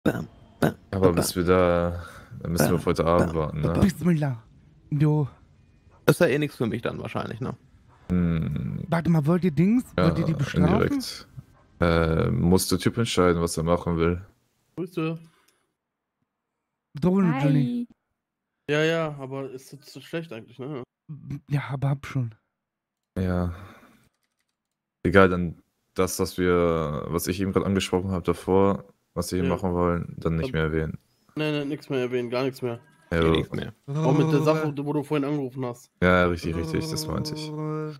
Bam, bam, Aber bam, bis wir da, dann müssen wir auf heute Abend warten, ne? Bismillah. Jo. Das ist ja eh nichts für mich dann wahrscheinlich, ne? Warte mal, wollt ihr Dings? Wollt ihr die Ja, bestrafen? indirekt. Muss der Typ entscheiden, was er machen will. Grüße. Drohne, Johnny. Hi. Ja, aber ist jetzt so schlecht eigentlich, ne? Ja, aber hab schon. Ja. Egal, dann das, was ich eben gerade angesprochen habe davor, was wir hier Ja. machen wollen, dann nicht mehr erwähnen. Nee, nichts mehr erwähnen, gar nichts mehr. Ja, Eh nichts mehr. Auch mit der Sache, wo du vorhin angerufen hast. ja, richtig, das meinte ich.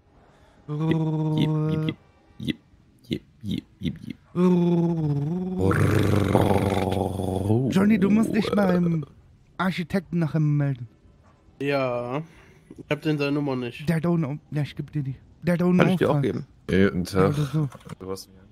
Jip, jip, jip, jip, jip, jip. Johnny, du musst dich beim Architekten nachher melden. Ja. Ich hab den seine Nummer nicht. Der hat auch eine, ja, ich geb dir die. Der hat auch einen Kann ich dir auch Auftrag. geben. Ja, guten Ja, Tag. oder so. Du hast mir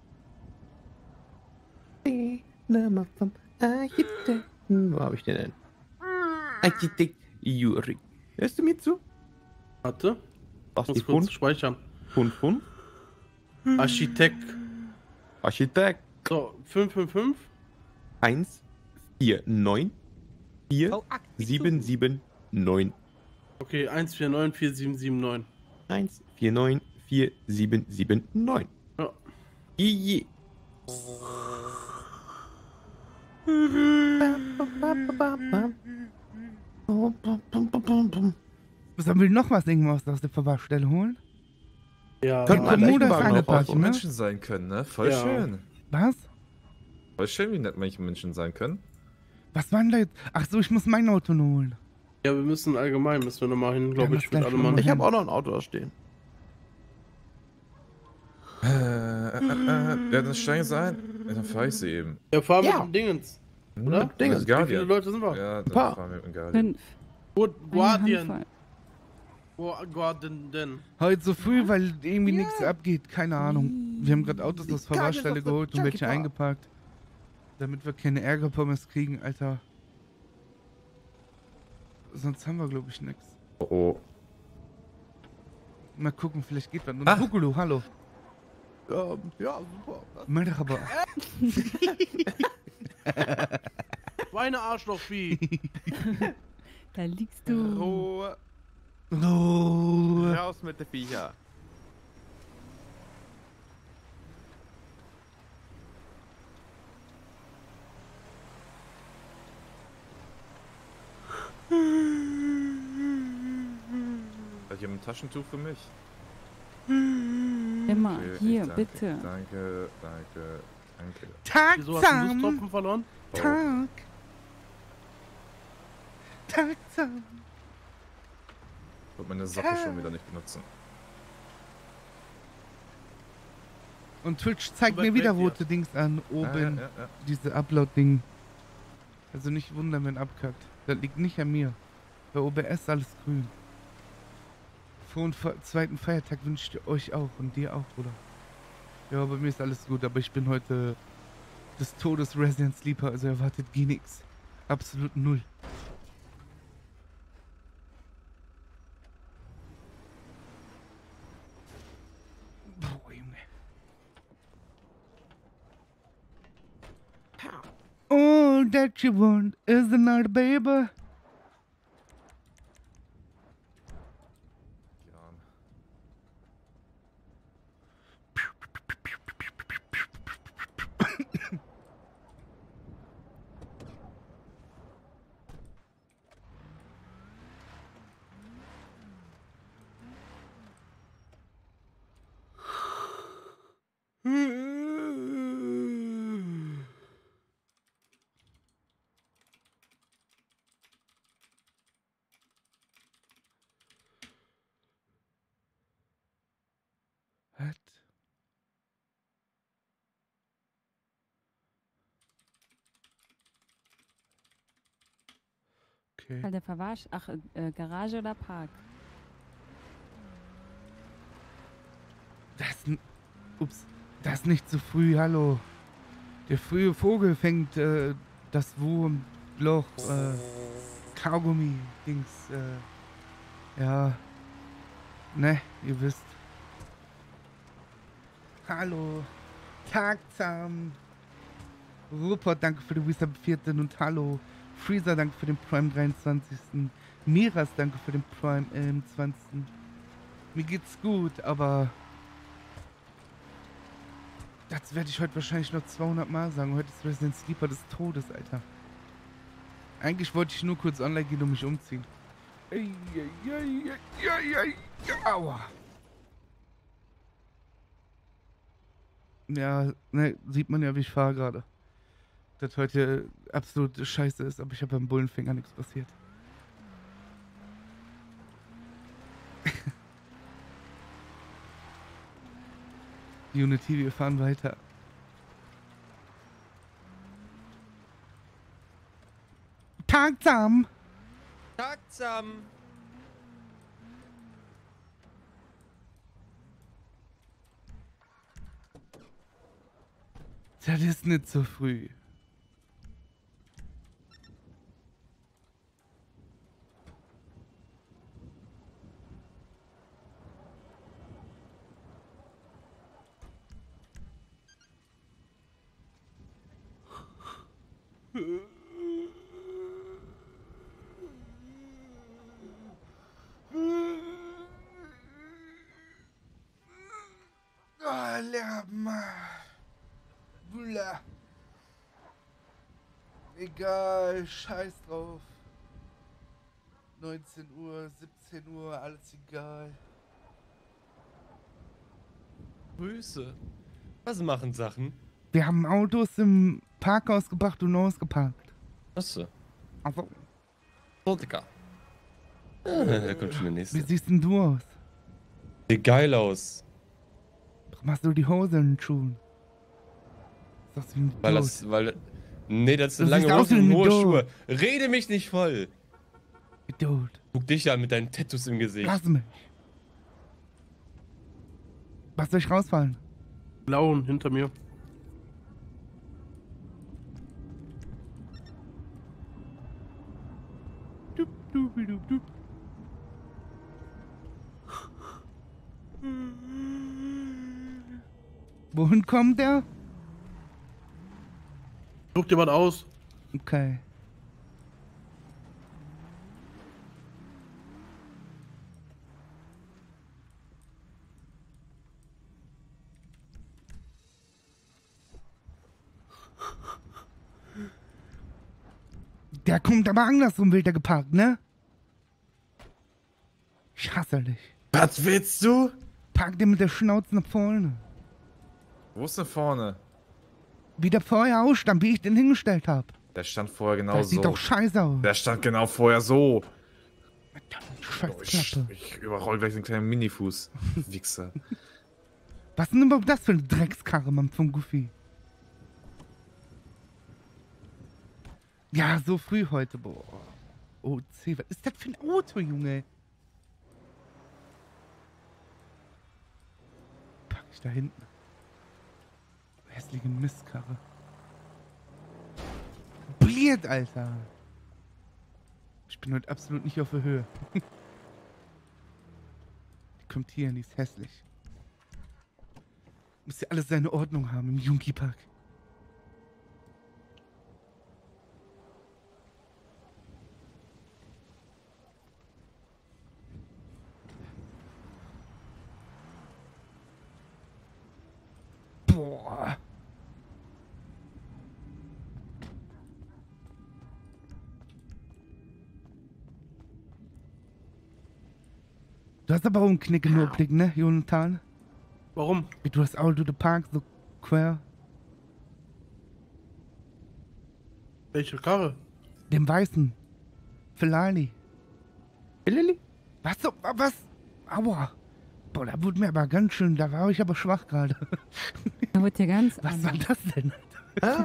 Wo habe ich den denn? Architekt Juri. Hörst du mir zu? Warte. Was Muss die kurz Fund? speichern. Fund? Architekt. Architekt. So, 555. 1, 4, 9, 4, 7, 7, 9. Okay, 1494779. 1, 4, 9, 4, 7, 7, 9. Ja. Je. Sollen wir noch was irgendwas aus der Verwahrstelle holen? Ja. Könnte man Komodo gleich ist einen Wagen angepasst, wo ne? Menschen sein können, ne? Voll Ja. schön. Was? Voll schön, wie nett manche Menschen sein können. Was war denn da jetzt? Ach so, ich muss mein Auto nur holen. Ja, wir müssen allgemein, müssen wir nochmal hin, glaube Ja, ich, lass mit gleich allem mal Mann. Ich habe auch noch ein Auto da stehen. Ja, dann steigen sie ein. Ja, dann fahr ich sie eben. Ja, fahren Ja. mit dem Dingens. Hm? Oder? Dingens, Wie viele Guardian. Leute sind wir? Ja, dann paar. fahren wir mit dem Guardian. 5. Guardian. Handvoll. Guardian. Heute so früh, weil irgendwie nichts abgeht. Keine Ahnung. Wir haben gerade Autos aus Verwahrstelle geholt und welche eingeparkt. Damit wir keine Ärgerpommes kriegen, Alter. Sonst haben wir, glaube ich, nichts. Oh, oh. Mal gucken, vielleicht geht was. Und Ah. Bugulu, hallo. Ja, super. Merhaba. Schweine Arschlochvieh. Da liegst du. Ruhe. Oh. Raus mit der Viecher. Hat jemand ein Taschentuch für mich? Immer. Okay, Hier, danke, bitte. Danke. Wieso hast du Tagsam. Lustropfen verloren? Tag. Tagsam. Ich wollte meine Sache schon wieder nicht benutzen. Und Twitch zeigt So weit mir wieder weg hier. rote Dings an, oben. Ja. Diese Upload-Ding. Also nicht wundern, wenn abkackt. Das liegt nicht an mir. Bei OBS alles grün. Frohen zweiten Feiertag wünsche ich euch auch und dir auch, Bruder. Ja, bei mir ist alles gut, aber ich bin heute des Todes Resident Sleeper, also erwartet gar nichts. Absolut null. Boah, Junge. All that you want is another baby. Was? Okay. Weil der Verwahrsch. Ach, Garage oder Park? Ups. Das ist nicht zu früh, hallo. Der frühe Vogel fängt das Wurmloch, Kaugummi, Dings, ja. Ne, ihr wisst. Hallo. Tagsam. Rupert, danke für den Wisdom 14. Und hallo. Freezer, danke für den Prime 23. Miras, danke für den Prime 20. Mir geht's gut, aber das werde ich heute wahrscheinlich noch 200 Mal sagen. Heute ist Resident Sleeper des Todes, Alter. Eigentlich wollte ich nur kurz online gehen und mich umziehen. Aua. Ja, ne, sieht man ja, wie ich fahre gerade. Das heute absolut scheiße ist, aber ich habe beim Bullenfinger nichts passiert. Unity, wir fahren weiter. Tagsam! Tagsam! Das ist nicht so früh. Egal, scheiß drauf. 19 Uhr, 17 Uhr, alles egal. Grüße. Was machen Sachen? Wir haben Autos im Parkhaus gebracht und ausgeparkt. Achso. Also, So, Digga. Da kommt schon der wie nächste. siehst denn du aus? Sieht geil aus. Warum hast du die Hose in den Schuhen? Das ist wie ein Weil Idiot. das, weil... Nee, das sind Du lange siehst aus wie Hosen ein und hohe Idiot. Schuhe. Rede mich nicht voll. Idiot. Guck dich an mit deinen Tattoos im Gesicht. Lass mich. Was soll ich rausfallen? Blauen hinter mir. Dup, dup, dup, dup. Wohin kommt der? Such dir was aus. Okay. Der kommt aber andersrum, wird der geparkt, ne? Ich hasse dich. Was willst du? Park den mit der Schnauze nach vorne. Wo ist denn vorne? Wie der vorher ausstand, wie ich den hingestellt habe. Der stand vorher genau Das so. sieht doch scheiße aus. Der stand genau vorher so. Scheißklappe. Ich überroll gleich den kleinen Minifuß. Wichser. Was ist denn überhaupt das für eine Dreckskarre, Mann, von Goofy? Ja, so früh heute, boah. OC, was ist das für ein Auto, Junge? Pack ich da hinten. Hässliche Mistkarre. Bliert, Alter. Ich bin heute absolut nicht auf der Höhe. Die kommt hier und die ist hässlich. Muss ja alles seine Ordnung haben im Junkie Park. Boah. Du hast aber auch einen Knick im Überblick, ne, Jonathan? Warum? Wie du hast Auto the Park so quer. Welche Karre? Dem Weißen. Ferrari. Lilly? Was? Was? Aua. Boah, da wurde mir aber ganz schön, da war ich aber schwach gerade. Da wird ja ganz Was war anders. das denn? Ah.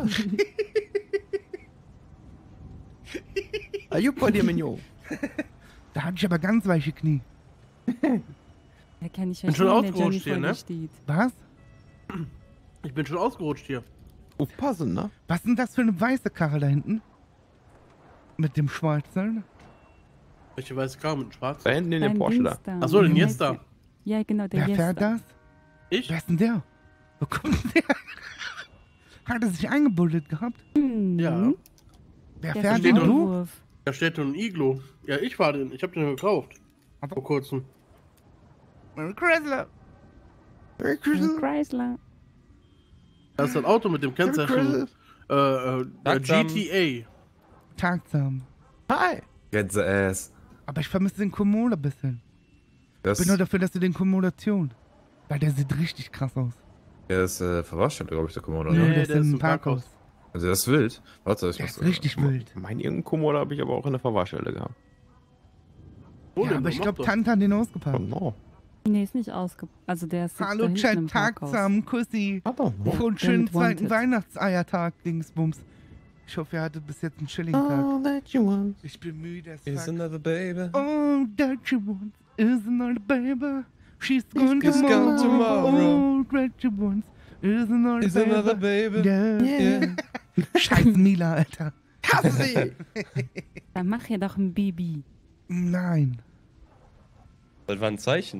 Ayupo dir Mignon. Da hatte ich aber ganz weiche Knie. Da kann ich Bin schon verstehen, der Johnny ausgerutscht hier, vor ne? dir steht. Was? Ich bin schon ausgerutscht hier. Aufpassen, ne? Was ist denn das für eine weiße Karre da hinten? Mit dem Schwarzen? Welche weiße Karre mit dem Schwarz? Da hinten in dem Dein Porsche da. Dings Achso, den Wie jetzt heißt da. der? Ja, genau, der Wer fährt Jester. das? Ich? Wer ist denn der? Wo kommt denn der? Hat er sich eingebuddelt gehabt? Ja. Wer Der fährt steht denn doch- du? Vorwurf. Da steht ein Iglo. Ja, ich war den. Ich hab den gekauft. Vor kurzem. Chrysler. Chrysler. Das ist das Auto mit dem Kennzeichen Langsam. GTA. Tagsam. Hi. Get the ass. Aber ich vermisse den Komodo ein bisschen. Das Ich bin nur dafür, dass du den Kommodation. Weil der sieht richtig krass aus. ist Verwahrstelle, glaube ich, der Komodo. Nee, Ne? der ist der ist im im Parkhaus. Parkhaus. Also das ist wild. Warte, ich Der muss... ist richtig wild. Mein irgendeinen Komodo habe ich aber auch in der Verwahrstelle gehabt. Ja, aber ich glaube, Tante hat den Oh ausgepackt. no. Nee, ist nicht ausge... Also der ist Hallo, da hinten Chat, im Parkhaus. Tagsam, Kussi. Aber no. Und schönen Don't want zweiten it. Weihnachtseiertag, Dingsbums. Ich hoffe, ihr hattet bis jetzt einen chilligen Tag. All that you want. Ich bin müde as Is fuck. another baby. All that you want is another baby. She's gone She's gone tomorrow. All that you want is another Is baby. another baby. Yeah. Yeah. Scheiß Mila, Alter. Hasse sie. Dann mach hier doch ein Baby. Nein, Das war ein Zeichen.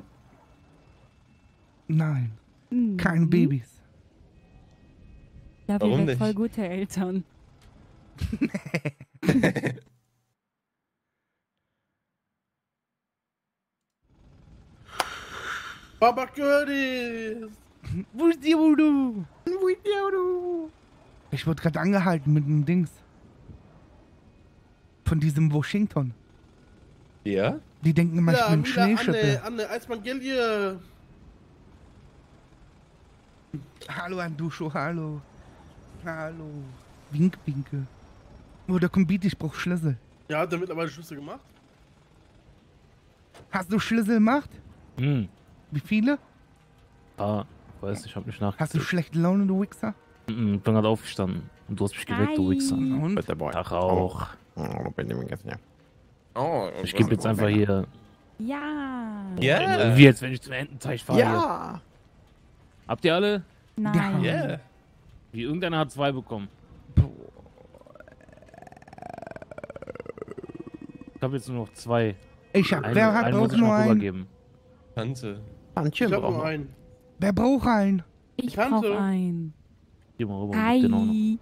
nein. Mhm. Kein Babys. Ja, wir Warum werden nicht? voll gute Eltern. Papa Curtis! Wo ist die Voodoo? Ich wurde gerade angehalten mit einem Dings. Von diesem Washington. Ja? Die denken immer, ich Ja, bin Mila, Schneeschippe. Anne, Eismann-Gelje. Hallo Anduscho, hallo. Hallo. Wink, winke. Oh, da kommt Beat, ich brauch Schlüssel. Ja, hat er mittlerweile Schlüssel gemacht? Hast du Schlüssel gemacht? Hm. Wie viele? Ah, weiß nicht, ich hab nicht Hast du nachgezählt. schlechte Laune, du Wichser? Ich bin gerade aufgestanden. Und du hast mich geweckt, du Wichser. Und? Bitte, Boy. Ach auch. Oh, bin ich vergessen, ja. Oh, Ich gebe jetzt einfach hier. Ja. Ja. Wie jetzt, wenn ich zum Ententeich fahre. Ja. Habt ihr alle? Nein. Ja. Wie irgendeiner hat 2 bekommen. Ich habe jetzt nur noch 2. Wer hat einen auch muss ich nur noch einen? rübergeben. Tante. Tantchen Ich hab brauchen nur wir. einen. Wer braucht einen? Ich Tante. brauch einen. Geh mal rüber. und gib den auch noch. Hi.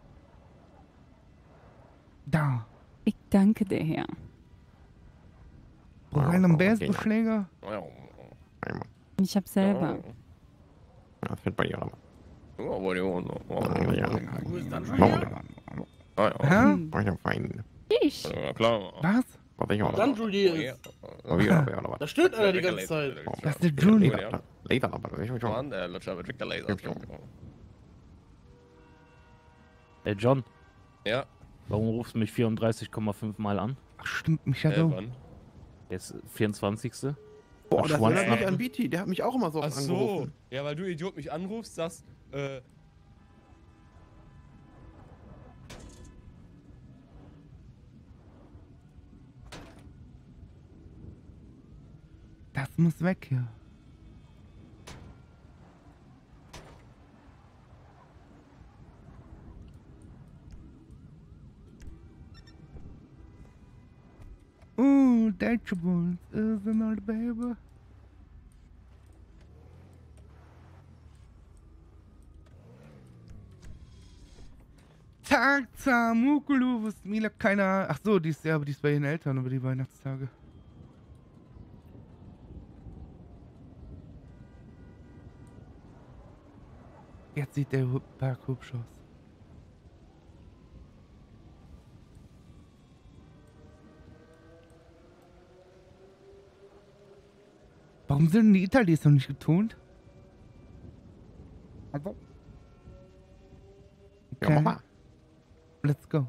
Da. Ich danke dir, Herr. Braucht einer einen Baseballschläger? Einmal. Ich hab selber. Ja, das wird bei ihr aber. Ja. Hä? Ich hab fein. Ich. Ja, klar. Was? Was ich auch Dann noch. Julius. Wieder, Da stöhnt einer die ganze Zeit. Das ist der Juni. Later, aber ich schon. Mann, der Lutscher wird der Laser. Ey, John, Ja, warum rufst du mich 34,5 Mal an? Ach, stimmt mich ja so. wann? Jetzt 24. Boah, das Schwanz erinnert mich nach- an BT, der hat mich auch immer so Ach oft so. angerufen. Ja, weil du Idiot mich anrufst, sagst, Das muss weg hier. Ooh, that you want is another baby. Tag, Zamukulu, was Mila keiner. Ach so, die ist ja, aber die ist bei ihren Eltern über die Weihnachtstage. Jetzt sieht der Park hübsch aus. Warum sind die Italiener noch nicht getont? Also. Ja, Okay, Mama. let's go.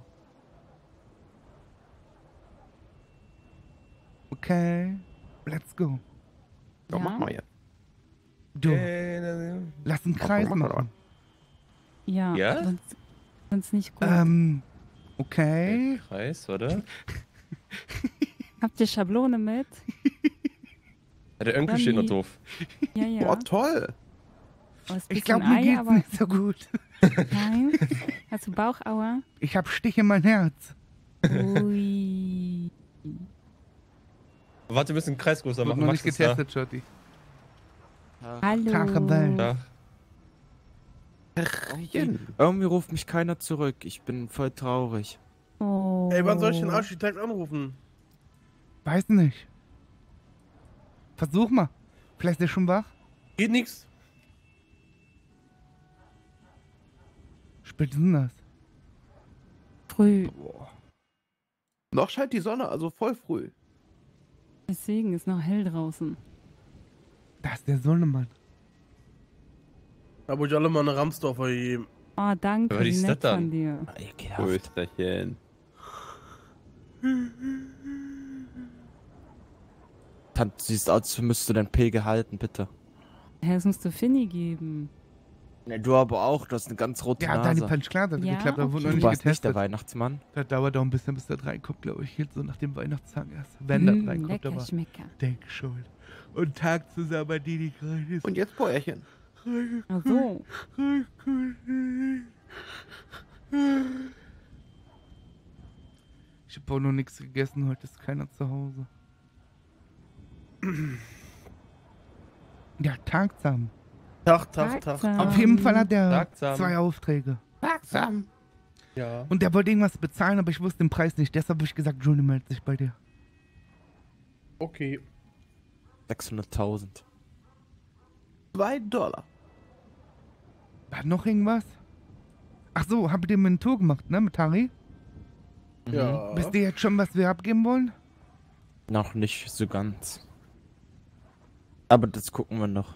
Okay, let's go. Ja, mach mal jetzt. Du, lass einen Kreis mach mal machen. Ja. Ja? Sonst nicht gut. Okay. Kreis, oder? Habt ihr Schablone mit? Der Onkel steht noch Rami. doof. Ja, ja. Boah, toll. Oh, ist Ich bisschen glaube, mir Ei, geht's aber nicht so gut. nein. Hast du Bauchauer? Ich hab Stich in mein Herz. Ui. Warte, wir müssen einen Kreis größer Wird machen. noch Max nicht ist da. getestet, Schotti. Hallo. Tag, Rebell. Ja. Irgendwie ruft mich keiner zurück. Ich bin voll traurig. Oh. Ey, wann soll ich den Architekt anrufen? Weiß nicht. Versuch mal. Vielleicht ist er schon wach. Geht nix. Spät ist denn das? Früh. Noch scheint die Sonne, also voll früh. Deswegen ist noch hell draußen. Das ist der Sonnemann. Da wollte ich alle mal eine Ramsdorfer geben. Oh, danke. Was Wie ist nett das dann? von dir. Ekelhaft. Österchen. Tante, siehst aus, als müsstest du dein Pegel halten, bitte. Hä, das musst du Finny geben. Ne, du aber auch, du hast eine ganz rote Ja, deine Nase. Punch klar, das hat Ja, geklappt, da wurde okay. noch Du nicht warst nicht der getestet. Weihnachtsmann. Das dauert auch ein bisschen, bis das reinkommt, glaube ich. Jetzt so nach dem Weihnachtstag erst. Wenn das reinkommt, lecker aber Schmecker. denk schon. Und Tag zusammen, die gerade ist. Und jetzt Bäuerchen. Ach so. Ich habe auch noch nichts gegessen, heute ist keiner zu Hause. Ja, tagsam. Tag. Tagsam. Auf jeden Fall hat er Tagsam. 2 Aufträge. Langsam. Ja. Und der wollte irgendwas bezahlen, aber ich wusste den Preis nicht. Deshalb habe ich gesagt, Juni meldet sich bei dir. Okay. 600.000. $2. War noch irgendwas? Ach so, habt ihr mit ein Tour gemacht, ne, mit Harry? Ja. Wisst ihr jetzt schon, was wir abgeben wollen? Noch nicht so ganz. Aber das gucken wir noch.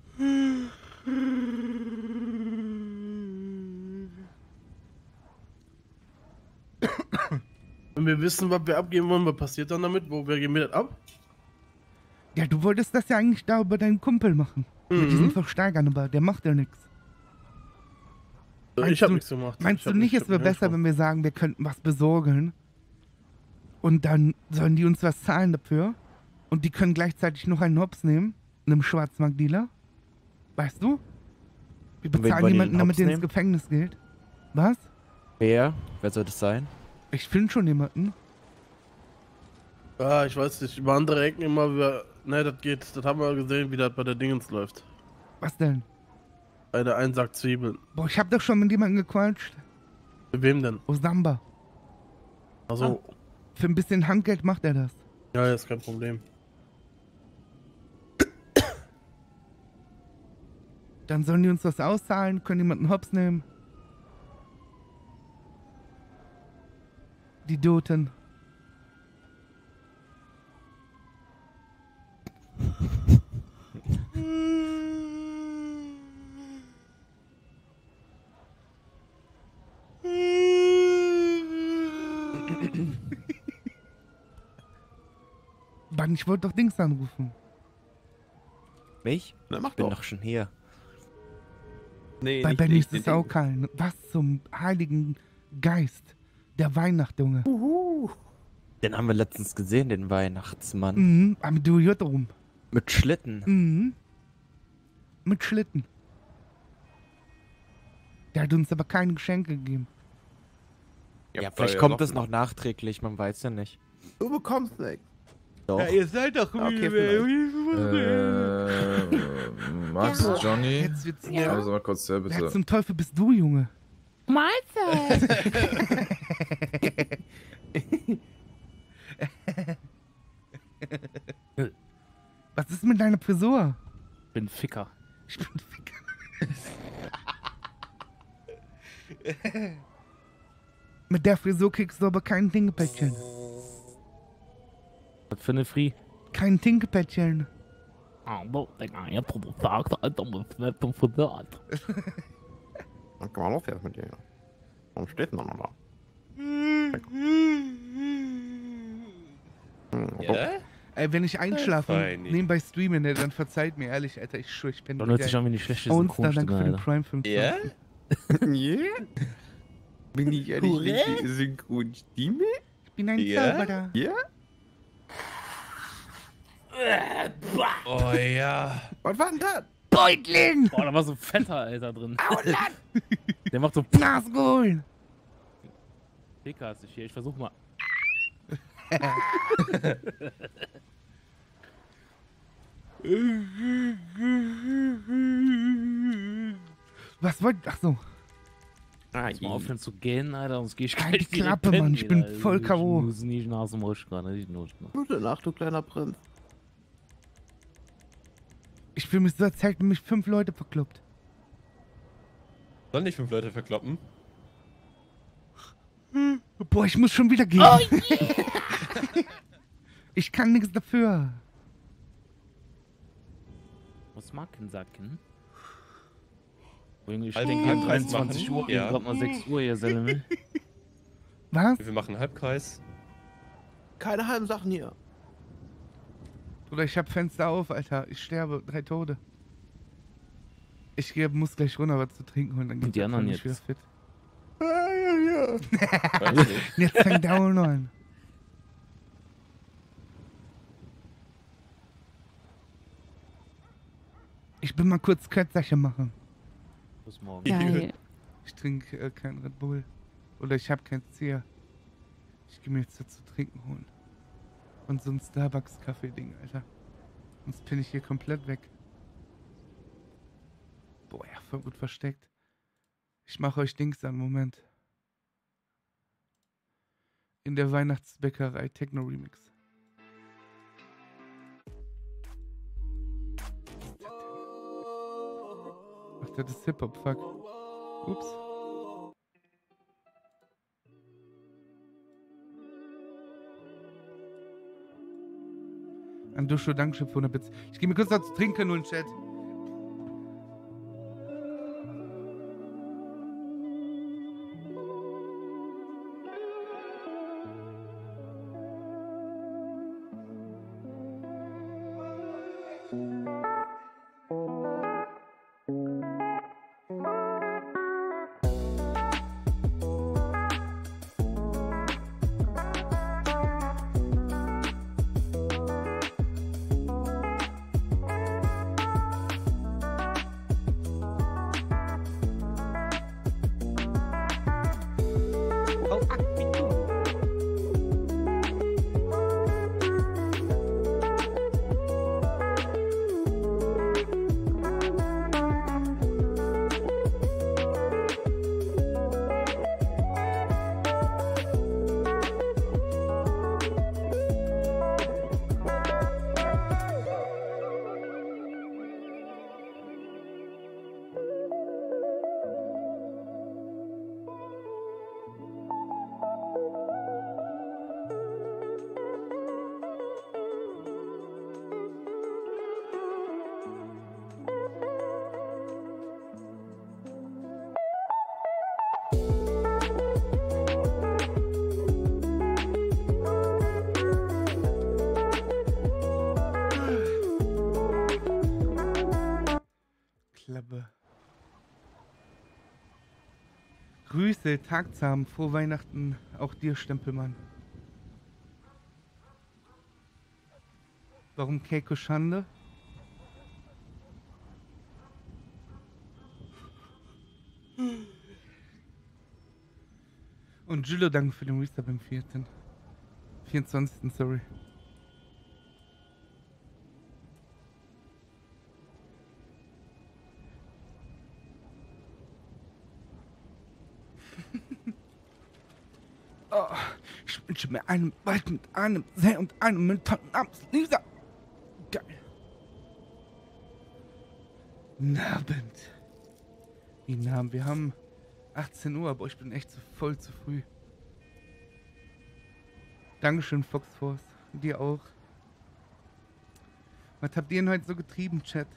Wenn wir wissen, was wir abgeben wollen, was passiert dann damit? Wer geben wir das ab? Ja, du wolltest das ja eigentlich da über deinen Kumpel machen. Mit diesen Versteigern, aber der macht ja nichts. Meinst Ich hab du- nichts gemacht. Meinst Ich du hab nicht, ich es hab wäre mir besser, wenn wir sagen, wir könnten was besorgen? Und dann sollen die uns was zahlen dafür? Und die können gleichzeitig noch einen Hops nehmen? Einem Schwarzmarktdealer? Weißt du? Wir wen bezahlen wollen die jemanden, den damit Hops der ins nehmen? Gefängnis geht. Was? Wer? Wer soll das sein? Ich finde schon jemanden. Ja, ich weiß nicht. Über andere Ecken immer wieder. Ne, das geht. Das haben wir gesehen, wie das bei der Dingens läuft. Was denn? Bei der einen Sack Zwiebeln. Boah, ich hab doch schon mit jemandem gequatscht. Mit wem denn? Osamba. Also, Für ein bisschen Handgeld macht er das. ja, ist kein Problem. Dann sollen die uns was auszahlen, können jemanden Hops nehmen. Die Doten. Mann, ich wollte doch Dings anrufen. Mich? Na, mach Ich bin doch. doch schon hier. Nee, Bei nicht Benny dich, ist es den auch Ding. kein. Was zum heiligen Geist der Weihnacht, Junge. Den haben wir letztens gesehen, den Weihnachtsmann. Mhm, aber du hört rum. Mit Schlitten. Mhm. Mit Schlitten. Der hat uns aber keine Geschenke gegeben. Ja, habt vielleicht da kommt das noch- noch nachträglich, man weiß ja nicht. Du bekommst nichts. Doch. ihr seid doch Okay, Max, Johnny. Jetzt wird's Also mal kurz her, Wer bitte. zum Teufel bist du, Junge? Mahlzeit! Was ist mit deiner Frisur? Bin Ficker. Ich bin Ficker. Mit der Frisur kriegst du aber kein Tinkepäckchen. Was für eine Free? Kein Tinkepäckchen. Aber, Digga, ich hab doch gesagt, Alter, was wird denn verwirrt? Dann kann man los jetzt mit dir. Warum steht denn noch da? Ja? Ey, wenn ich einschlafe fein. nebenbei streamen, ne, dann verzeiht mir ehrlich, Alter, ich schwör, ich bin Dann hört sich an wie eine schlechte Monster, danke Synchronstimme, für den Alter. Prime 5. Ja? Ja? Bin ich ehrlich nicht die Synchronstimme? Ich bin ein Ja? Zauberer. Ja? Oh ja. Was war denn das? Beutling! Boah, da war so ein fetter, Alter, drin. Der macht so Nasgul! Ficker ist hier. Ich versuch mal. Was wollt... Ach so. Jetzt mal aufhören zu gehen, Alter, sonst geh ich Halt gleich die direkt Klappe, Mann, pennen, ich bin Alter. voll K.O. Ich muss nicht nach dem Rutsch gerade, nicht nur. Gute Nacht, du kleiner Prinz. Ich fühle mich so, als hätten mich 5 Leute verkloppt. Sollen nicht 5 Leute verkloppen? Boah, ich muss schon wieder gehen. Oh, yeah. Ich kann nichts dafür. Was mag denn Sacken? Ich All denke, den um Halbkreis 23 machen. Uhr, Ja. gerade mal 6 Uhr, ihr Selme. Was? Wir machen einen Halbkreis. Keine halben Sachen hier. Bruder, ich hab Fenster auf, Alter. Ich sterbe. 3 Tode. Muss gleich runter was zu trinken und dann Und die der anderen Tag wieder jetzt? fit. Weiß nicht. Jetzt fängt der auch noch an. Ich bin mal kurz Kötterchen machen. Bis morgen. Geil. Ich trinke kein Red Bull. Oder ich habe kein Zier. Ich gehe mir jetzt was zu trinken holen. Und so ein Starbucks-Kaffee-Ding, Alter. Sonst bin ich hier komplett weg. Boah, ja, voll gut versteckt. Ich mache euch Dings an, Moment. In der Weihnachtsbäckerei Techno Remix. Ach, das ist Hip-Hop, fuck. Ups. Andusho, Dankeschön für 100 Bits. Ich gehe mir kurz was zu trinken und Chat. Klappe. Grüße, Tagzahm, frohe Weihnachten, auch dir, Stempelmann. Warum Keiko Schande? Und Gillo, danke für den Restart beim 24. Sorry. Oh, ich wünsche mir einen Wald mit einem See und einem Mülltonnen namens Lisa. Geil. Guten Abend. Guten Abend. Wir haben 18 Uhr, aber ich bin echt voll zu früh. Dankeschön, Foxforce. Dir auch. Was habt ihr denn heute so getrieben, Chat?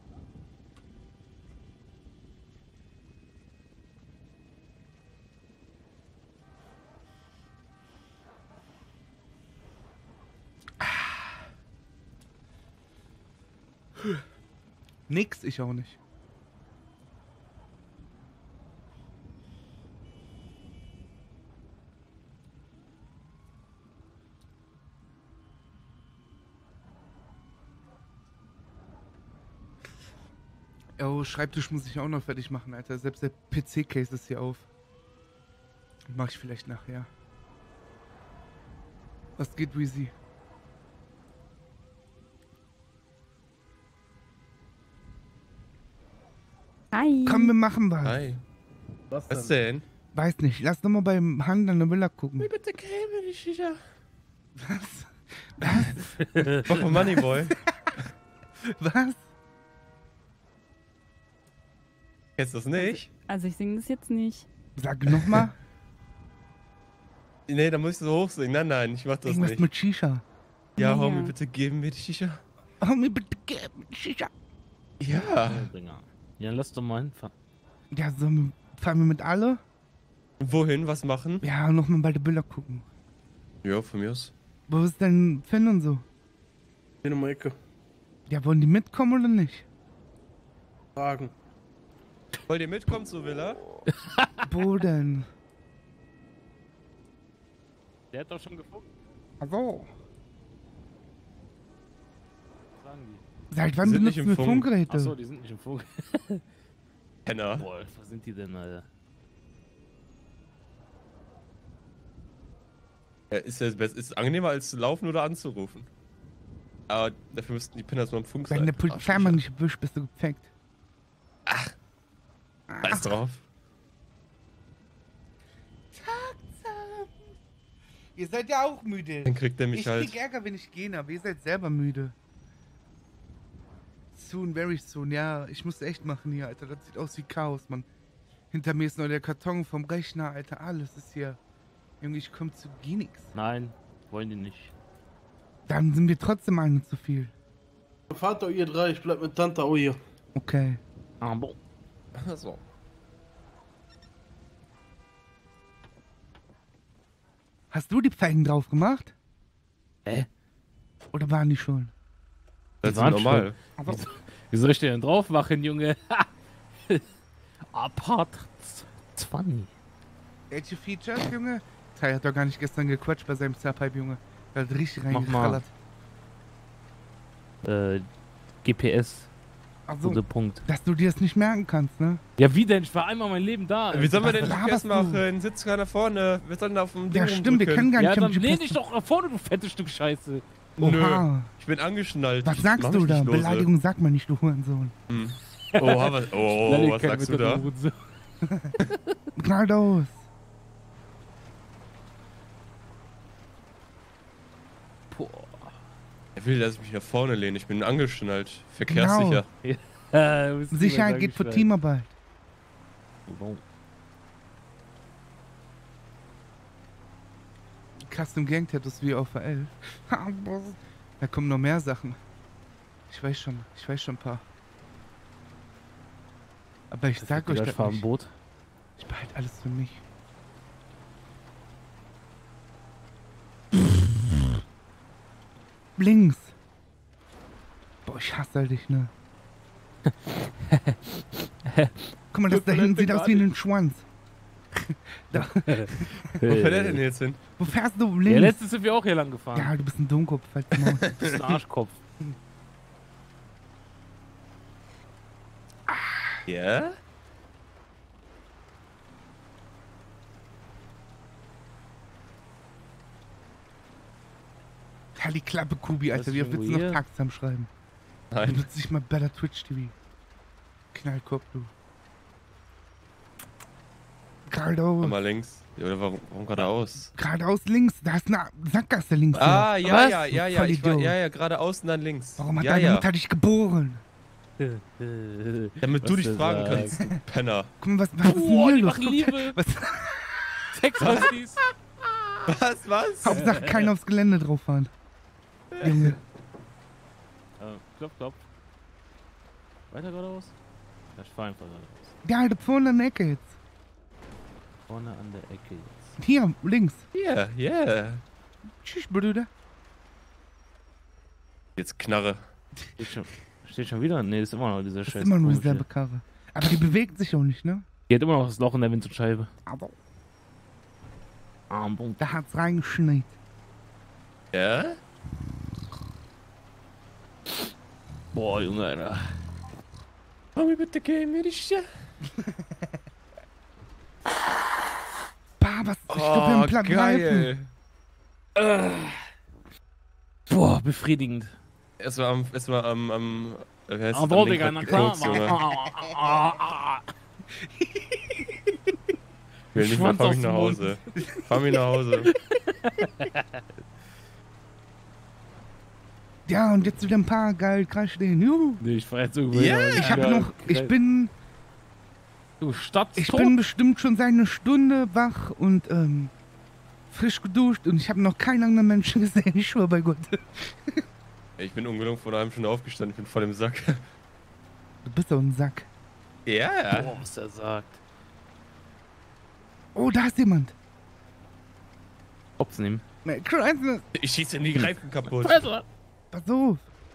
Nix, ich auch nicht. Oh, Schreibtisch muss ich auch noch fertig machen, Alter. Selbst der PC-Case ist hier auf. Mach ich vielleicht nachher. Was geht, Weezy? Hi. Komm, wir machen was. Hi. Was Was denn? denn? Weiß nicht, lass doch mal beim Hang an der Villa gucken. Bitte käme nicht sicher. Was? Mach mal Moneyboy. Was? Kennst du das nicht? Also ich singe das jetzt nicht. Sag nochmal. Nee, da muss ich so hoch singen. Nein, nein, ich mach das Irgendwas nicht. mit Shisha. Ja, Ja. Homie, bitte geben mir die Shisha. Oh, mir bitte geben Shisha. Ja. Ja, lass doch mal hinfahren. Ja, fahren wir mit alle? Wohin? Was machen? Ja, nochmal bei der Villa gucken. Ja, von mir aus. Wo ist denn Finn und so? Hier in der Ecke. Ja, wollen die mitkommen oder nicht? Fragen. Wollt ihr mitkommen zur Villa? Wo denn? Der hat doch schon gefunden. Also, Sagen die. seit wann Die sind nicht benutzen im wir Funk. Funkgeräte? Achso, die sind nicht im Vogel. Penner. Boah, was sind die denn, Alter? Ja, ist angenehmer als zu laufen oder anzurufen. Aber dafür müssten die Penner nur am Funk sein. Wenn der Polizeimann nicht erwischt, bist du gefickt. Scheiß drauf. Ihr seid ja auch müde. Dann kriegt der mich Ich halt. krieg Ärger, wenn ich gehe, aber ihr seid selber müde. Soon, very soon. Ja, ich muss echt machen hier, Alter. Das sieht aus wie Chaos, Mann. Hinter mir ist noch der Karton vom Rechner, Alter. Alles ist hier. Junge, ich komm zu gar nix. Nein, wollen die nicht. Dann sind wir trotzdem eine zu viel. Fahrt doch ihr drei, ich bleib mit Tante auch hier. Okay. Ah, bon. So. Hast du die Felgen drauf gemacht? Oder waren die schon? Das ist waren normal. Wie soll ich den denn drauf machen, Junge? Apart 20. Welche Features, Junge? Tai hat doch gar nicht gestern gequatscht bei seinem Starpipe, Junge. Er hat richtig Mach mal. reingekrallert. GPS. Also, Guter Punkt. dass du dir das nicht merken kannst, ne? Ja, wie denn? Ich war einmal mein Leben da. Wie sollen wir denn Was GPS laberst du? machen? Sitzt keiner vorne. Wir sollen da auf dem Ding Ja, stimmt, wir können gar Ja, nicht dann am lehn GPS dich doch nach vorne, du fettes Stück Scheiße. Oha. Ich bin angeschnallt. Was sagst Mach du mich da? nicht lose. Beleidigung sagt man nicht, du Hurensohn. Oha, was, was sagst du da? Geradeaus. Er will, dass ich mich nach vorne lehne. Ich bin angeschnallt. Verkehrssicher. Sicherheit geht vor Teamarbeit. Custom Gang Tattoos wie auf der 11. Da kommen noch mehr Sachen. Ich weiß schon ein paar. Aber ich sag euch Ich das fahr ein nicht. Boot. Ich behalte alles für mich. Links. Boah, ich hasse dich, ne? Guck mal, das da hinten sieht aus wie ein Schwanz. Da. Wo fährt er denn jetzt hin? Wo fährst du? Ja, Links. letztens sind wir auch hier lang gefahren. Ja, du bist ein Dummkopf, falls du mal. Du bist ein Arschkopf. Ja? Ja, die Klappe, Kubi, Alter. Was Wie für oft willst ein du noch Weird? Tagsam schreiben? Du Nein. nutzt nicht mal Better Twitch TV. Knallkopf, du. Geradeaus. Mal links. Ja, oder warum geradeaus? Geradeaus links. Da ist eine Sackgasse links. Ah, hier. ja, Was? ja, ja, Du ja. Ich war, Vollidiot. ja, ja, geradeaus und dann links. Warum hat ja, deine ja. Mutter dich geboren? Damit du Was dich du fragen sagst. kannst, du Penner. Guck mal, was ist denn Boah, hier die los? machen Guck, Liebe. was, Texas dies. Was? Hauptsache keiner aufs Gelände drauf fahren. Junge. Klopf, klopf. Weiter geradeaus? Ja, ich fahr einfach geradeaus. Ja, da vorne an der Ecke jetzt. Vorne an der Ecke jetzt. Hier, links. Ja, yeah. Tschüss, Brüder. Jetzt Knarre. Steht schon wieder? Nee, ist immer noch dieser Das Scheiß. ist immer nur komische. dieselbe Karre. Aber die bewegt sich auch nicht, ne? Die hat immer noch das Loch in der Windschutzscheibe. Aber Armbund. da hat's reingeschneit. Ja? Boah, Junge, Alter. Mami, bitte geh mir die Stirn. Bah, was? Ich glaub, wir haben einen platten Reifen. geil. Boah, befriedigend. Erstmal am Wer ist Ah, das am Digga, Lenkrad na klar. gekokst, Junge? Ich will nicht mehr, Schwanz fahr aus mich dem nach Mund. Hause. Fahr mich nach Hause. Ja, und jetzt wieder ein paar geil Kreis stehen. Juhu. Nee, ich fahr jetzt so Ich bin Du Stadt. Ich bin bestimmt schon seit einer Stunde wach und frisch geduscht und ich habe noch keinen anderen Menschen gesehen. Ich schwöre bei Gott. Ich bin ungelogen vor einer halben Stunde aufgestanden, ich bin voll im Sack. Du bist doch ein Sack. Ja. Boah, was der sagt. Oh, da ist jemand. Hops nehmen. Ne, Kreisler, Ich schieße in die Reifen kaputt. Alter. pass auf.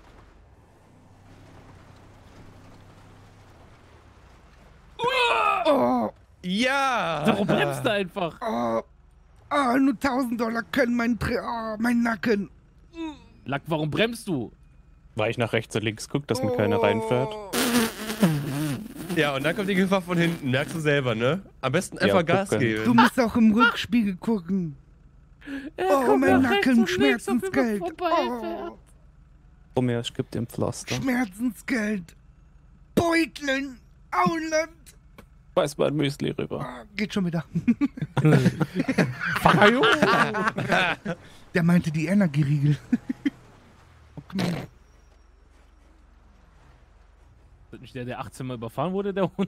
Oh, Ja! Warum bremst du einfach? nur $1000 können mein Nacken. Lack, warum bremst du? Weil ich nach rechts und links guck, dass mir keiner reinfährt. Ja, und dann kommt die Gefahr von hinten, merkst du selber, ne? Am besten einfach Ja, Gas gucken. Du geben. musst auch im Rückspiegel gucken. Oh, mein Nacken, Schmerzensgeld. Oh, Komm her, ich geb dir ein Pflaster. Schmerzensgeld. Beuteln, Auenland. Weiß mein Müsli rüber. Geht schon wieder. Der meinte die Energieriegel. Okay. Ist nicht der 18 Mal überfahren wurde, der Hund?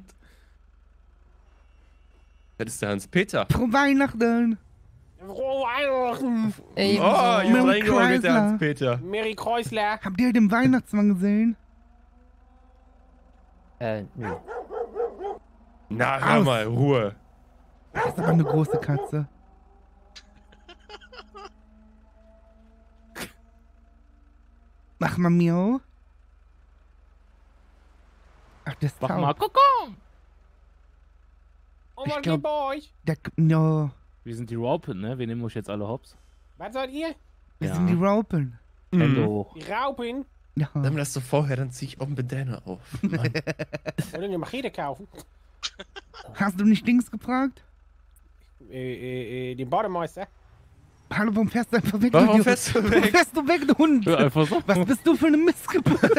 Das ist der Hans-Peter. Frohe Weihnachten. Ey, Oh, Merry jetzt reingeholt der Chrysler. Hans-Peter. Mary Kreuzler. Habt ihr den Weihnachtsmann gesehen? Nö. Na, hör Aus. mal, Ruhe. Das ist aber eine große Katze. Mach mal Miau. Ach, das ist Mach taub. mal, Kokon! Ich glaub, no, Wir sind die Raupen, ne? Wir nehmen euch jetzt alle hops. Was seid ihr? wir Ja. sind die Raupen. Hände hoch. Die Raupen? Ja. Sag mir das so vorher, dann zieh ich auch einen Bandana auf. Mann. Wollen eine Machete kaufen? Hast du nicht Dings gefragt? Den Bademeister? Hallo, warum fährst du einfach weg? Warum du Idiot? fährst du Warum weg? fährst du weg, du Hund? Ja, einfach so. Was bist du für eine Missgeburt?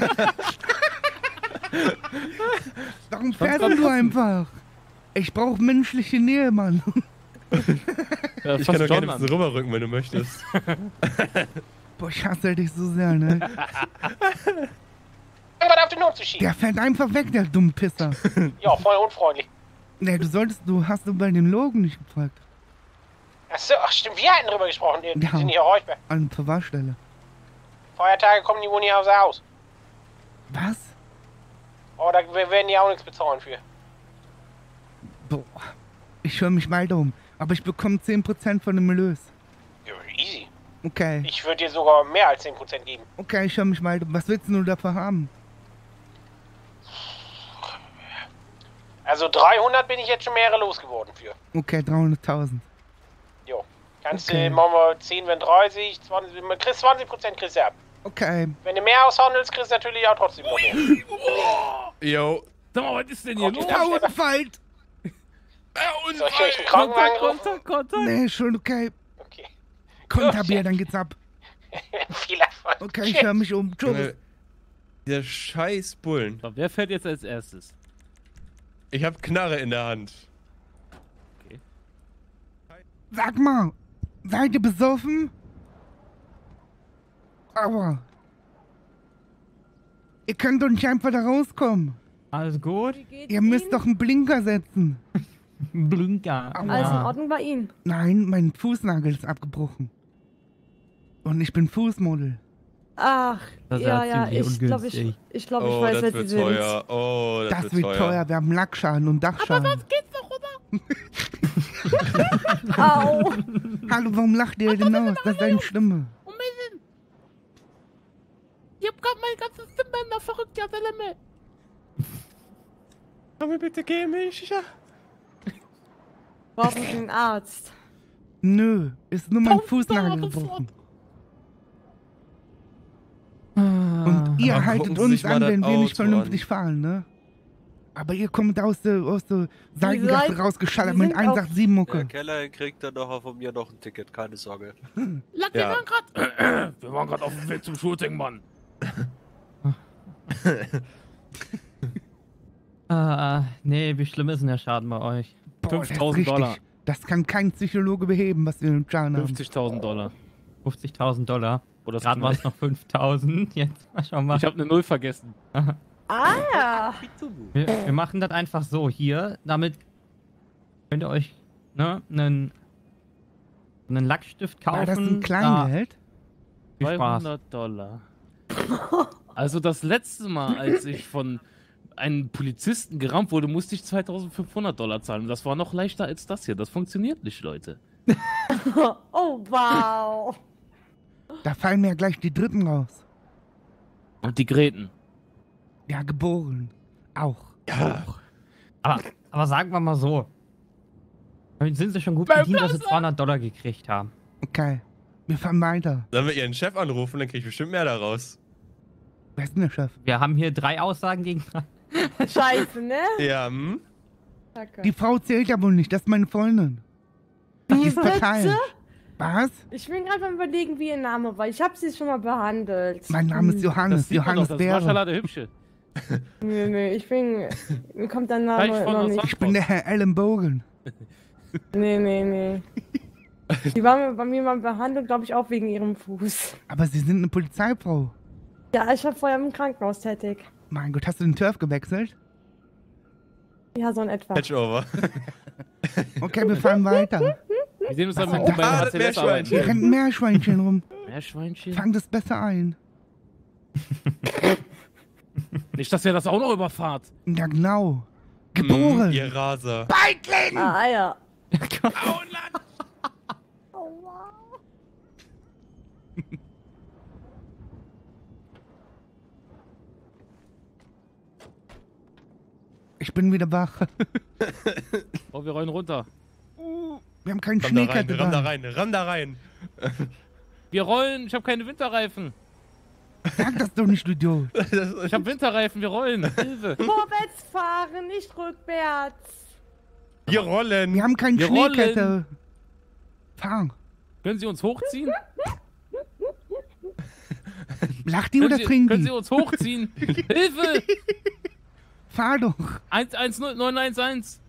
Warum fährst du einfach? Ich brauche menschliche Nähe, Mann. Ja, Ich kann doch gerne ein bisschen rüberrücken, wenn du möchtest. Boah, ich hasse dich so sehr, ne? Irgendwas auf den Hund zu schieben. Der fährt einfach weg, der dumme Pisser. Ja, voll unfreundlich. Ne, du hast du bei dem Logan nicht gefragt. Achso, ach stimmt, wir hatten drüber gesprochen. Die Ja. sind hier erreichbar. An der Verwahrstelle. Feiertage kommen die wohl nicht außer Haus. Was? Oh, da werden die auch nichts bezahlen für. Boah. Ich höre mich mal um. Aber ich bekomme 10% von dem Erlös. Ja, easy. Okay. Ich würde dir sogar mehr als 10% geben. Okay, ich höre mich mal um. Was willst du dafür haben? Also 300 bin ich jetzt schon mehrere losgeworden für. Okay, 300.000. Jo. Kannst Okay. du, machen wir 10, wenn 30, 20, kriegst 20% kriegst du ab. Okay. Wenn du mehr aushandelst, kriegst du natürlich auch trotzdem noch mehr. Yo. Sag mal, was ist denn hier los? Frauenfeind! Soll ich euch einen Krankenwagen rufen? Kontakt. Nee, schon okay. Okay. Konterbier, dann geht's ab. Viel Erfolg. Okay, ich höre mich um. Tschüss. Junge, der scheiß Bullen. So, wer fährt jetzt als erstes? Ich hab Knarre in der Hand. Sag mal, seid ihr besoffen? Aber ihr könnt doch nicht einfach da rauskommen. Alles gut? Ihr müsst doch einen Blinker setzen. Blinker. Alles in Ordnung bei Ihnen? Nein, mein Fußnagel ist abgebrochen. Und ich bin Fußmodel. Ach, Das ist ja, ja ja, ziemlich ich glaube, ungünstig. ich weiß, Oh, wer das Sie wird sind. teuer. Oh, Das wird teuer. Wir haben Lackschaden und Dachschaden. Aber was geht's doch rüber? Au! Hallo, warum lacht ihr denn aus? Das ist deine Stimme. Ich hab grad mein ganzes Zimmer verrückt, ja, Seleme. Komm mir bitte, geh mich, sicher. Brauchen Sie einen Arzt? Nö, ist nur mein 1000 Fußnagel Euro gebrochen. Und ihr Aber haltet gucken Sie uns sich mal an, das wenn wir nicht Auto vernünftig fahren, ne? Aber ihr kommt aus der Seitengasse seid- rausgeschallert Sie mit sind auf- 187-Mucke. Keller kriegt dann noch von mir noch ein Ticket, keine Sorge. Lack, Ja. wir waren grad auf dem Weg zum Shooting, Mann. Nee, wie schlimm ist denn der Schaden bei euch? Boah, das ist $5.000. richtig. Das kann kein Psychologe beheben, was wir im Schaden haben. $50.000. $50.000. Oder Gerade waren es noch 5.000. Jetzt mal schauen wir. Ich habe eine 0 vergessen. Ah ja. Wir machen das einfach so hier. Damit könnt ihr euch einen Lackstift kaufen. War das ein Kleingeld? Viel Spaß. $200. Also das letzte Mal, als ich von einem Polizisten gerammt wurde, musste ich $2.500 zahlen. Und das war noch leichter als das hier. Das funktioniert nicht, Leute. Oh, wow. Da fallen mir ja gleich die Dritten raus. Und die Greten. Ja, geboren. Auch. Ja. Aber sagen wir mal so. Damit sind sie schon gut bedient, dass sie $200 gekriegt haben. Okay. Wir fahren weiter. Sollen wir ihren Chef anrufen, dann krieg ich bestimmt mehr daraus. Wer ist denn der Chef? Wir haben hier 3 Aussagen gegen 3. Scheiße, ne? Ja, Kacke. Die Frau zählt ja wohl nicht, das ist meine Freundin. Die ist verteilt. Was? Ich bin gerade am überlegen, wie ihr Name war. Ich habe sie schon mal behandelt. Mein Name ist Johannes. Johannes Das ist Maschallah, Bäre. der Hübsche. Nee, ich bin... Mir kommt der Name Gleich von noch der nicht. Ich bin der Herr Ellenbogen. Nee. Die waren bei mir mal behandelt, glaube ich, auch wegen ihrem Fuß. Aber Sie sind eine Polizeifrau. Ja, ich war vorher im Krankenhaus tätig. Mein Gott, hast du den Turf gewechselt? Ja, so in etwa. Patchover. Okay, wir fahren weiter. Wir sehen uns dann mit das beim HCS arbeiten. Hier rennt ein Meerschweinchen rum. Meerschweinchen? Fang das besser ein. Nicht, dass ihr das auch noch überfahrt. Ja, genau. Geboren. Ihr Raser. Feigling! Ah, ja. Auenland! Oh, wow. Ich bin wieder wach. Oh, wir rollen runter. Wir haben keinen Ramm da rein, Schneekette ramm da dran. rein, ramm da rein. Wir rollen. Ich habe keine Winterreifen. Sag das doch nicht, du Idiot. Ich habe Winterreifen. Wir rollen. Hilfe. Vorwärts fahren, nicht rückwärts. Wir rollen. Wir haben keine Wir Schneekette. Fahr. Können Sie uns hochziehen? Lacht die oder Können trinken Sie uns hochziehen? Hilfe! Fahr doch. 110911.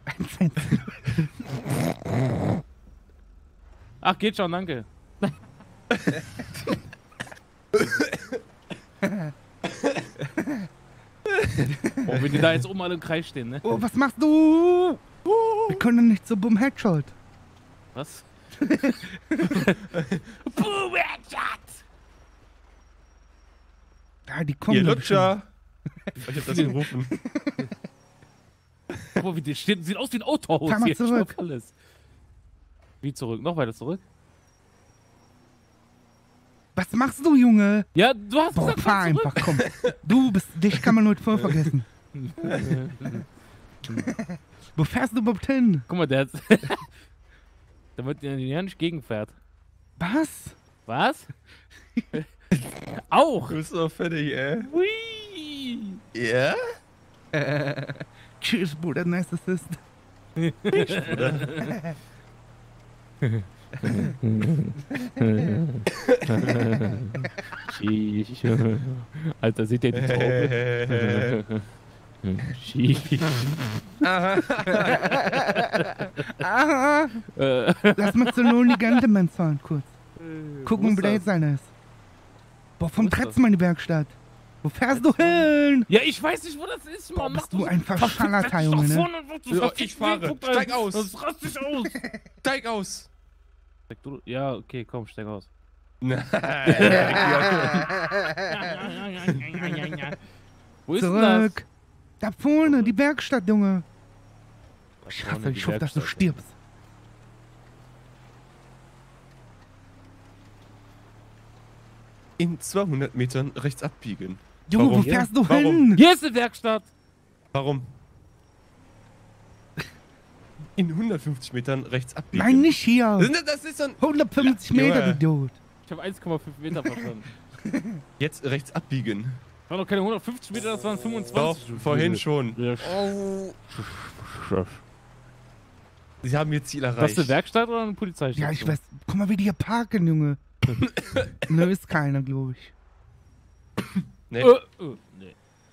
Ach, geht schon, danke. Oh, wenn die da jetzt oben alle im Kreis stehen, ne? Oh, was machst du? Wir können nicht so Boom Headshot. Was? Boom, Headshot! Ja, die kommen. Ihr da Lutscher. Ich hab das gerufen. Guck mal, wie die steht. Sieht aus wie ein Autohaus Fahr mal hier. zurück. Ich glaub alles. Wie zurück? Noch weiter zurück? Was machst du, Junge? Ja, du hast Boah, gesagt, fahr fahr zurück. einfach, komm. Dich kann man nur voll vergessen. Wo fährst du überhaupt hin? Guck mal, der hat... Damit der ja nicht gegenfährt. Was? Was? Auch! Du bist so fertig, ey. Hui! Ja? Tschüss, Bruder, nice assist. Alter, sieht der die Taube? Aha. Lass mal zu Lonely Gentleman fahren, kurz. Gucken, Wo wie der ist jetzt einer ist. Boah, vom Wo ist das? Tretzen mal in die Werkstatt. Wo fährst du hin? Ja, ich weiß nicht, wo das ist, Boah, Mann. bist du ein Verschallerter, Junge, ne? Ja, ich fahre. Steig aus. Das rastet aus. Steig aus. Steig du? Ja, okay, komm, steig aus. Nein. Wo ist denn das? Zurück. Da vorne, die Werkstatt, Junge. Da Ich vorne hoffe, die ich hoffe, dass du Werkstatt. stirbst. In 200 Metern rechts abbiegen. Junge, Warum? wo fährst du Warum? hin? Hier ist die Werkstatt. Warum? In 150 Metern rechts abbiegen. Nein, nicht hier. Das ist so ein... 150 Ja, Meter, Junge. Idiot. Ich habe 1,5 Meter verstanden. Jetzt rechts abbiegen. Das waren doch keine 150 Meter, das waren 25. Doch, vorhin schon. Ja. Sie haben ihr Ziel Das ist erreicht. eine Werkstatt oder eine Polizeistation? Ja, ich weiß. Guck mal, wie die hier parken, Junge. Ne, ist keiner, glaube ich. Nee. Nee.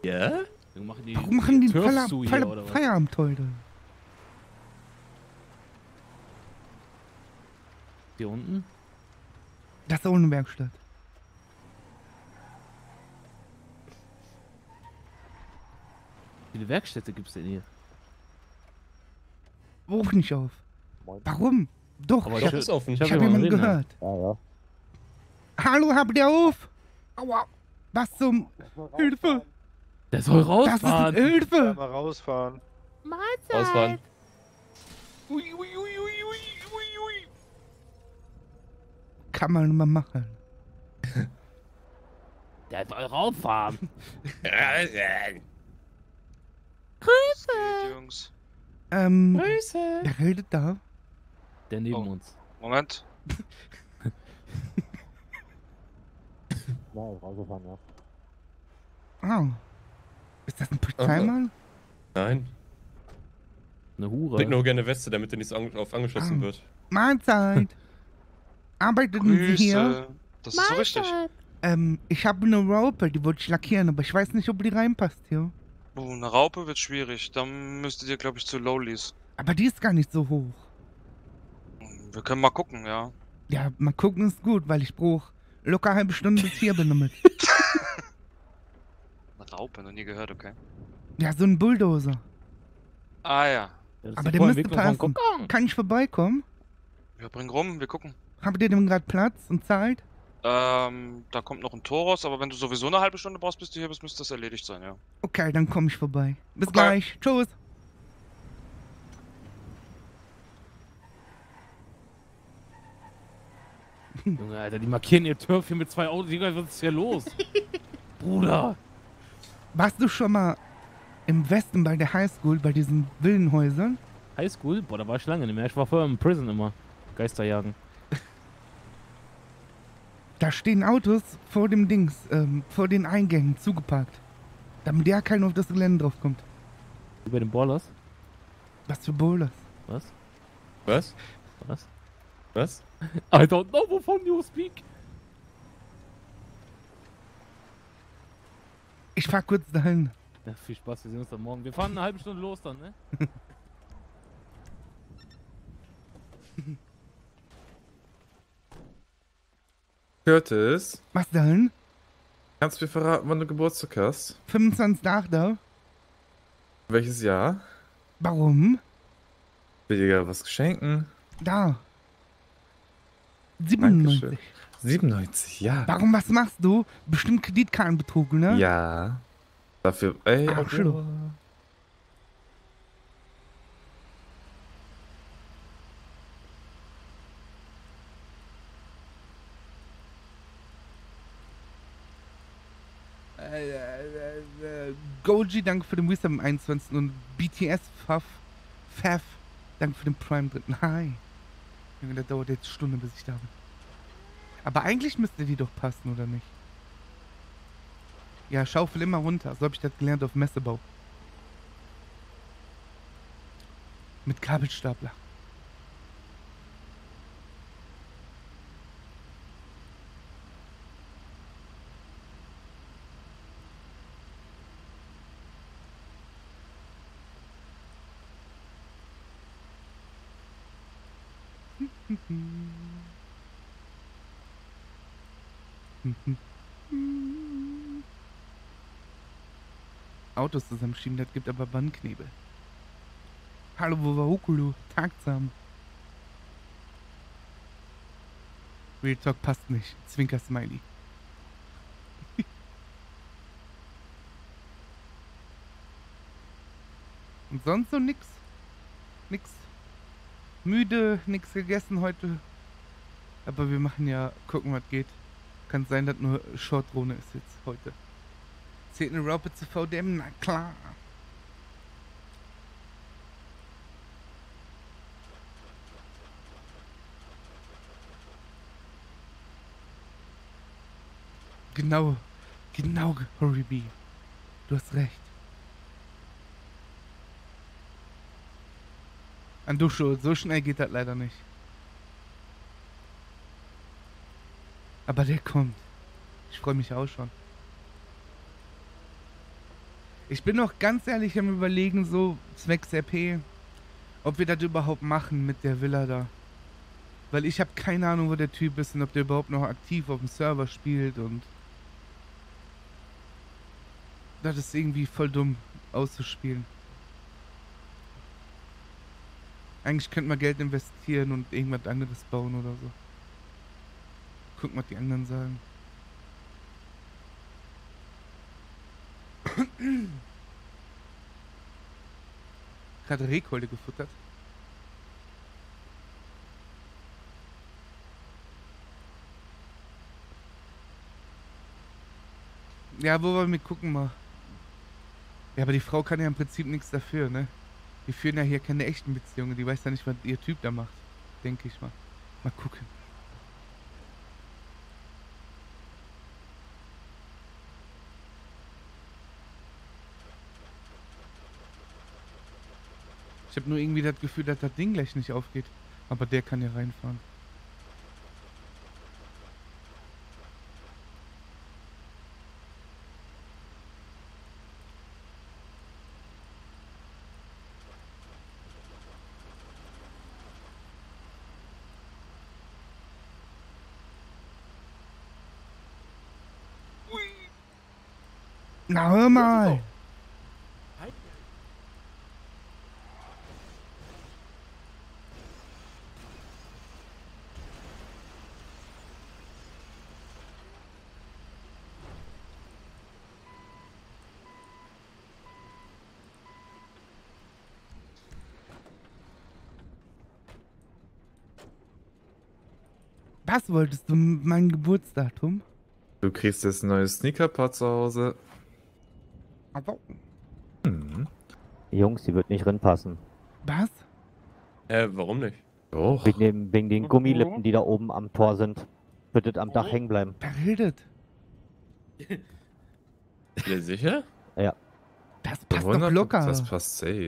Ja? Warum machen die, Warum machen die Turfs zu hier, oder was? Feierabend heute? Hier unten? Das ist auch eine Werkstatt. Wie viele Werkstätte gibt's denn hier? Ruf nicht auf. Warum? Doch, Aber ich doch hab, ist offen. ich hab jemanden reden, gehört. Ja, ja. Hallo, habt ihr auf? Aua. Was zum... Hilfe! Der soll Das rausfahren. ist Hilfe! Mal rausfahren. Ausfahren. Ui, ui, ui, ui, ui, ui, ui. Kann man mal machen. Der soll rausfahren. Geht, Jungs. Wer redet da? Der neben uns. Moment. Ja, ist rausgefahren, ja. Ah. Ist das ein Polizeimann? Nein. Eine Hure. Trägt nur gerne Weste, damit er nicht so auf angeschossen wird. Mahlzeit. Arbeiten Sie hier? Grüße. Das ist so richtig. Ich habe eine Raupe, die wollte ich lackieren, aber ich weiß nicht, ob die reinpasst hier. Oh, eine Raupe wird schwierig. Dann müsstet ihr, glaube ich, zu Lowlies. Aber die ist gar nicht so hoch. Wir können mal gucken, ja. Ja, mal gucken ist gut, weil ich brauche locker eine halbe Stunde bis 4 bin damit. Eine Raupe, noch nie gehört, okay. Ja, so ein Bulldozer. Ah ja. Aber der müsste passen. Kann ich vorbeikommen? Wir bringen rum, wir gucken. Habt ihr dem gerade Platz und Zeit? Da kommt noch ein Tor raus, aber wenn du sowieso eine halbe Stunde brauchst, bis du hier bist, müsste das erledigt sein, ja. Okay, dann komme ich vorbei. Bis Okay. gleich. Tschüss. Junge, Alter, die markieren ihr Turf hier mit 2 Autos. Digga, was ist hier los? Bruder. Warst du schon mal im Westen bei der Highschool, bei diesen Villenhäusern? Highschool? Boah, da war ich lange nicht mehr. Ich war vorher im Prison immer. Geisterjagen. Da stehen Autos vor dem Dings, vor den Eingängen zugeparkt. Damit ja keiner auf das Gelände draufkommt. Über den Ballers? Was für Boulders? Was? Was? Was? Was? I don't know wovon you speak. Ich fahr kurz dahin. Ja, viel Spaß, wir sehen uns dann morgen. Wir fahren eine halbe Stunde los dann, ne? Curtis, Was denn? kannst du mir verraten, wann du Geburtstag hast? 25.8. Welches Jahr? Warum? Will dir was geschenken? Da. 97. Dankeschön. 97, ja. Warum, was machst du? Bestimmt Kreditkartenbetrug, ne? Ja. Dafür, ey. Arschloch. Goji, danke für den Wisdom am 21. und BTS Pfaff, danke für den Prime 3. Hi. Junge, das dauert jetzt eine Stunde, bis ich da bin. Aber eigentlich müsste die doch passen, oder nicht? Ja, schaufel immer runter. So habe ich das gelernt auf Messebau. Mit Kabelstapler. Autos zusammenschieben, das gibt aber Bandknebel. Hallo, wo war Hokulu? Tagsam. Real Talk passt nicht. Zwinker-Smiley. Und sonst so nix. Nix. Müde, nix gegessen heute. Aber wir machen ja, gucken was geht. Kann sein, dass nur Short-Drohne ist jetzt heute. Zählt eine Raupe zu VDM? Na klar. Genau. Genau, Horibi. Du hast recht. Andusho, so schnell geht das leider nicht. Aber der kommt. Ich freue mich auch schon. Ich bin noch ganz ehrlich am Überlegen, so zwecks RP, ob wir das überhaupt machen mit der Villa da. Weil ich habe keine Ahnung, wo der Typ ist und ob der überhaupt noch aktiv auf dem Server spielt und... Das ist irgendwie voll dumm auszuspielen. Eigentlich könnte man Geld investieren und irgendwas anderes bauen oder so. Gucken, was die anderen sagen. Gerade Rehkeule gefuttert. Ja, wo wollen wir gucken mal? Ja, aber die Frau kann ja im Prinzip nichts dafür, ne? Die führen ja hier keine echten Beziehungen. Die weiß ja nicht, was ihr Typ da macht. Denke ich mal. Mal gucken. Ich habe nur irgendwie das Gefühl, dass das Ding gleich nicht aufgeht. Aber der kann ja reinfahren. Na hör mal! Was wolltest du mit meinem Geburtsdatum? Du kriegst jetzt ein neues Sneakerpad zu Hause. Aber... Mhm. Jungs, die wird nicht reinpassen. Was? Warum nicht? Doch. Wegen den Gummilippen, die da oben am Tor sind. Wird das am Dach hängen bleiben. Wer redet? Ist ihr sicher? Ja. Das passt doch locker. Das passt safe.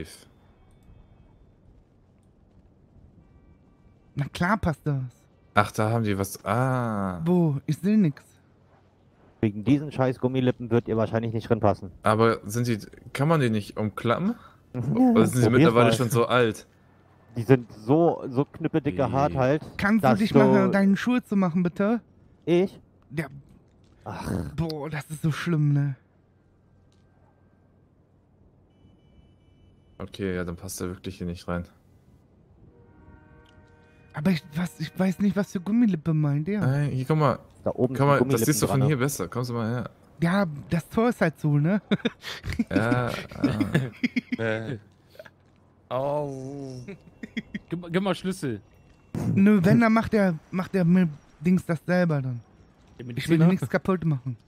Na klar passt das. Ach, da haben die was. Ah. Wo? Ich sehe nix. Wegen diesen scheiß Gummilippen wird ihr wahrscheinlich nicht reinpassen. Aber kann man die nicht umklappen? Oder sind sie mittlerweile schon so alt? Die sind so knüppeldicke hart halt. Kannst du dich mal deinen Schuhe zu machen, bitte? Ich? Ja. Ach. Boah, das ist so schlimm, ne? Okay, ja, dann passt er wirklich hier nicht rein. Aber ich weiß nicht, was für Gummilippe meint der. Nein, hier, guck mal. Da oben Komm mal, das siehst du von hier besser. Kommst du mal her. Ja, das Tor ist halt so, ne? Ja. Au. Gib mal Schlüssel. Nö, wenn, dann macht der mit Dings das selber dann. Ich will nichts kaputt machen.